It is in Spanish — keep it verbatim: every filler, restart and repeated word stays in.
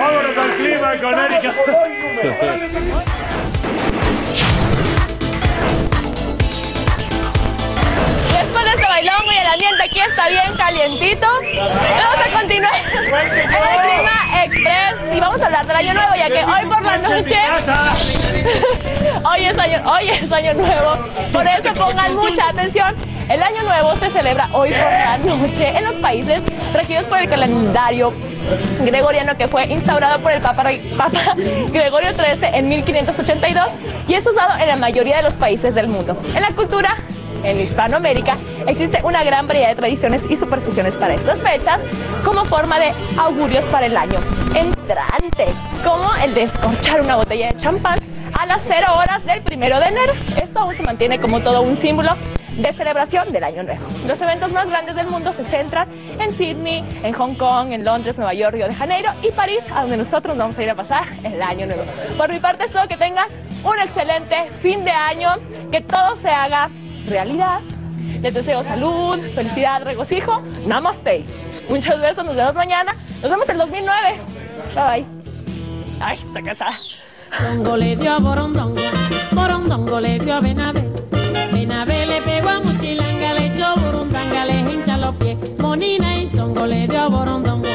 Vámonos al clima con Erika. Después de este bailongo y el ambiente aquí está bien calientito, vamos a continuar en el Clima Express y vamos a hablar del año nuevo, ya que hoy por la noche hoy es año, hoy es año nuevo, por eso pongan mucha atención. El año nuevo se celebra hoy por la noche en los países regidos por el calendario gregoriano, que fue instaurado por el Papa, Papa Gregorio trece en mil quinientos ochenta y dos y es usado en la mayoría de los países del mundo. En la cultura en Hispanoamérica existe una gran variedad de tradiciones y supersticiones para estas fechas como forma de augurios para el año entrante, como el de escorchar una botella de champán a las cero horas del primero de enero. Esto aún se mantiene como todo un símbolo de celebración del año nuevo. Los eventos más grandes del mundo se centran en Sydney, en Hong Kong, en Londres, Nueva York, Río de Janeiro y París, a donde nosotros vamos a ir a pasar el año nuevo. Por mi parte es todo, que tengan un excelente fin de año, que todo se haga realidad. Les deseo salud, felicidad, regocijo. Namaste. Muchos besos, nos vemos mañana. Nos vemos en el dos mil nueve. Bye bye. Ay, está casada. Bongo le dio a Borondongo, Borondongo le dio a Benavé, Benavé le pegó a Muchilanga, le echó burundanga, le hincha los pies, Monina y Zongo le dio a Borondongo.